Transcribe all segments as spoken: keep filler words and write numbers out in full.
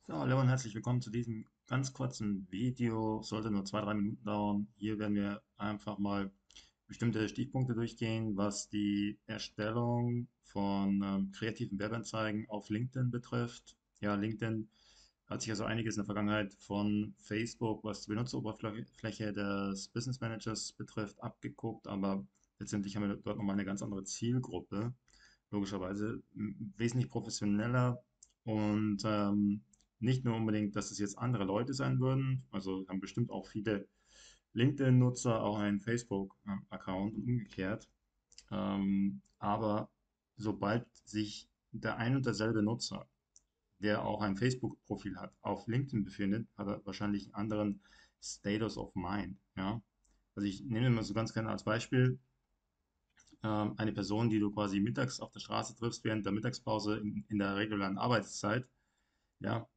So, hallo und herzlich willkommen zu diesem ganz kurzen Video. Sollte nur zwei, drei Minuten dauern. Hier werden wir einfach mal bestimmte Stichpunkte durchgehen, was die Erstellung von ähm, kreativen Werbeanzeigen auf LinkedIn betrifft. Ja, LinkedIn hat sich also einiges in der Vergangenheit von Facebook, was die Benutzeroberfläche des Business Managers betrifft, abgeguckt, aber letztendlich haben wir dort nochmal eine ganz andere Zielgruppe. Logischerweise m- wesentlich professioneller und ähm, nicht nur unbedingt, dass es jetzt andere Leute sein würden, also haben bestimmt auch viele LinkedIn-Nutzer auch einen Facebook-Account und umgekehrt. Ähm, aber sobald sich der ein und derselbe Nutzer, der auch ein Facebook-Profil hat, auf LinkedIn befindet, hat er wahrscheinlich einen anderen Status of Mind. Ja? Also ich nehme mal so ganz gerne als Beispiel ähm, eine Person, die du quasi mittags auf der Straße triffst, während der Mittagspause in, in der regulären Arbeitszeit. Ja,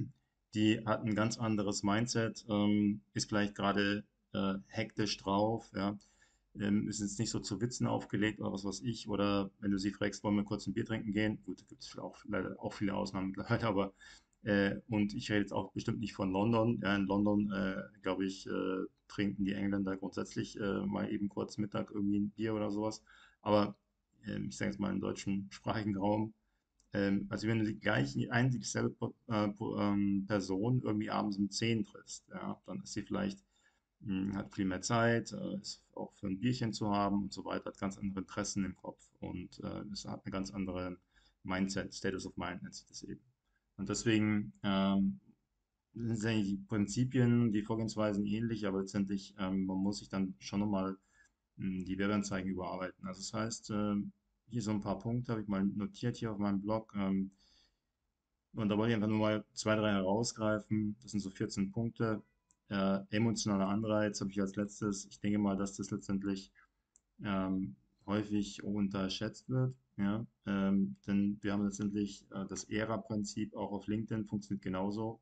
die hat ein ganz anderes Mindset, ähm, ist vielleicht gerade äh, hektisch drauf, ja, ähm, ist jetzt nicht so zu Witzen aufgelegt oder was weiß ich, oder wenn du sie fragst, wollen wir kurz ein Bier trinken gehen, gut, da gibt es auch leider auch viele Ausnahmen mittlerweile, aber äh, und ich rede jetzt auch bestimmt nicht von London. Ja, in London, äh, glaube ich, äh, trinken die Engländer grundsätzlich äh, mal eben kurz Mittag irgendwie ein Bier oder sowas. Aber ähm, ich sage jetzt mal im deutschen sprachigen Raum, ähm, also wenn du die gleiche, ein dieselbe Po- äh, Po- ähm, Person irgendwie abends um zehn triffst, ja, dann ist sie vielleicht, mh, hat viel mehr Zeit, äh, ist auch für ein Bierchen zu haben und so weiter, hat ganz andere Interessen im Kopf und äh, es hat eine ganz andere Mindset, Status of Mind nennt sich das eben. Und deswegen ähm, sind eigentlich die Prinzipien, die Vorgehensweisen ähnlich, aber letztendlich ähm, man muss sich dann schon nochmal mh, die Werbeanzeigen überarbeiten. Also das heißt, ähm, hier so ein paar Punkte habe ich mal notiert hier auf meinem Blog. Ähm, und da wollte ich einfach nur mal zwei, drei herausgreifen. Das sind so vierzehn Punkte. Äh, emotionaler Anreiz habe ich als letztes. Ich denke mal, dass das letztendlich ähm, häufig unterschätzt wird. Ja? Ähm, denn wir haben letztendlich äh, das E R A-Prinzip auch auf LinkedIn funktioniert genauso.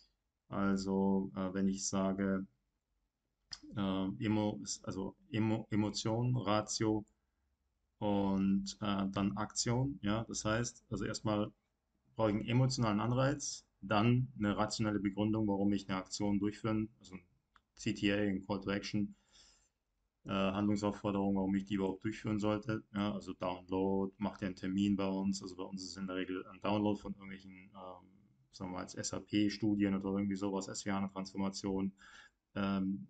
Also, äh, wenn ich sage, äh, Emo ist also Emo, Emotion, Ratio und äh, dann Aktion. Ja? Das heißt, also erstmal brauche ich einen emotionalen Anreiz, dann eine rationelle Begründung, warum ich eine Aktion durchführen, also ein C T A, ein Call to Action, äh, Handlungsaufforderung, warum ich die überhaupt durchführen sollte. Ja, also Download, macht ja einen Termin bei uns. Also bei uns ist es in der Regel ein Download von irgendwelchen, ähm, sagen wir mal, als S A P-Studien oder irgendwie sowas, S V H A-Transformation, ähm,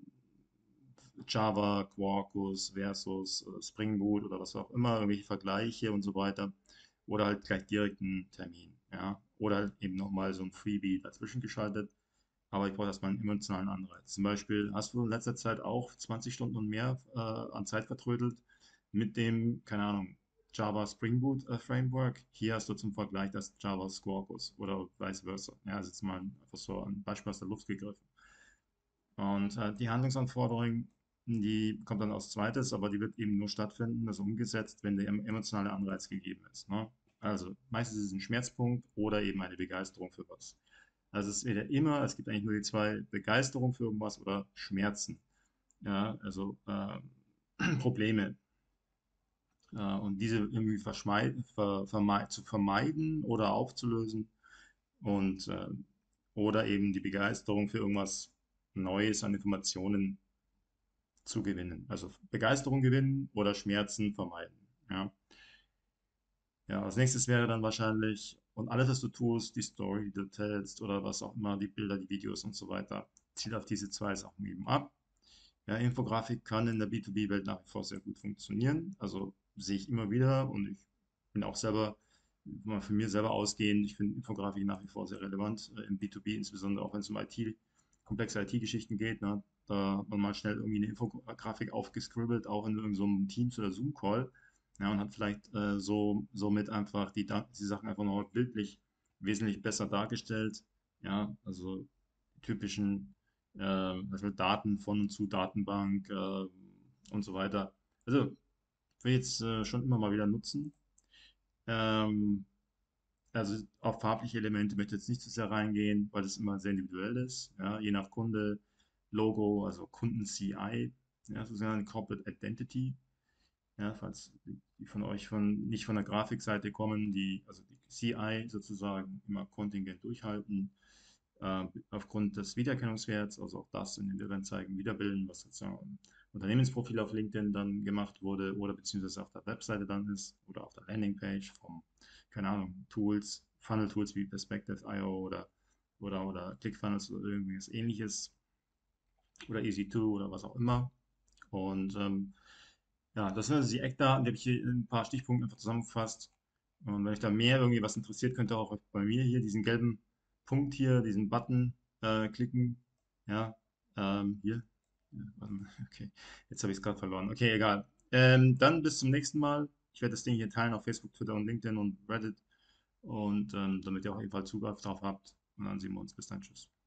Java, Quarkus versus äh, Spring Boot oder was auch immer, irgendwelche Vergleiche und so weiter. Oder halt gleich direkt einen Termin. Ja? Oder halt eben nochmal so ein Freebie dazwischen geschaltet. Aber ich brauche erstmal einen emotionalen Anreiz. Zum Beispiel, hast du in letzter Zeit auch zwanzig Stunden und mehr äh, an Zeit vertrödelt mit dem, keine Ahnung, Java Spring Boot äh, Framework? Hier hast du zum Vergleich das Java Squawkus oder vice versa. Ja, also jetzt mal einfach so ein Beispiel aus der Luft gegriffen. Und äh, die Handlungsanforderung, die kommt dann als zweites, aber die wird eben nur stattfinden, also umgesetzt, wenn der em- emotionale Anreiz gegeben ist. Ne? Also meistens ist es ein Schmerzpunkt oder eben eine Begeisterung für was. Also es ist wieder immer, es gibt eigentlich nur die zwei, Begeisterung für irgendwas oder Schmerzen. Ja, also äh, Probleme. Äh, und diese irgendwie verschmeiden, ver, vermei- zu vermeiden oder aufzulösen und äh, oder eben die Begeisterung für irgendwas Neues an Informationen zu gewinnen. Also Begeisterung gewinnen oder Schmerzen vermeiden. Ja, ja, als nächstes wäre dann wahrscheinlich, und alles, was du tust, die Story, die du teilst oder was auch immer, die Bilder, die Videos und so weiter, zielt auf diese zwei Sachen eben ab. Ja, Infografik kann in der B zwei B-Welt nach wie vor sehr gut funktionieren. Also sehe ich immer wieder und ich bin auch selber, mal von mir selber ausgehend, ich finde Infografik nach wie vor sehr relevant äh, im B zwei B, insbesondere auch wenn es um I T, komplexe I T-Geschichten geht. Ne? Da hat man mal schnell irgendwie eine Infografik aufgescribbelt, auch in irgendeinem so einem Teams- oder Zoom-Call. Ja, und hat vielleicht äh, so somit einfach die, Da- die Sachen einfach noch bildlich wesentlich besser dargestellt. Ja, also die typischen äh, also Daten von und zu Datenbank äh, und so weiter. Also will ich jetzt äh, schon immer mal wieder nutzen. Ähm, also auf farbliche Elemente möchte ich jetzt nicht zu sehr reingehen, weil es immer sehr individuell ist. Ja, je nach Kunde, Logo, also Kunden-C I, ja, sozusagen Corporate Identity. Ja, falls die von euch von, nicht von der Grafikseite kommen, die, also die C I sozusagen immer kontingent durchhalten, äh, aufgrund des Wiedererkennungswerts, also auch das in den Werbeanzeigen wiederbilden, was sozusagen im Unternehmensprofil auf LinkedIn dann gemacht wurde oder beziehungsweise auf der Webseite dann ist oder auf der Landingpage vom, keine Ahnung, Tools, Funnel-Tools wie Perspective Punkt io oder, oder, oder ClickFunnels oder irgendwas ähnliches oder Easy zwei oder was auch immer. Und ähm, ja, das sind also die Eckdaten, die habe ich hier in ein paar Stichpunkten einfach zusammengefasst. Und wenn euch da mehr irgendwie was interessiert, könnt ihr auch bei mir hier diesen gelben Punkt hier, diesen Button äh, klicken. Ja, ähm, hier. Ja, warte mal. Okay, jetzt habe ich es gerade verloren. Okay, egal. Ähm, dann bis zum nächsten Mal. Ich werde das Ding hier teilen auf Facebook, Twitter und LinkedIn und Reddit. Und ähm, damit ihr auch ebenfalls Zugriff drauf habt. Und dann sehen wir uns. Bis dann. Tschüss.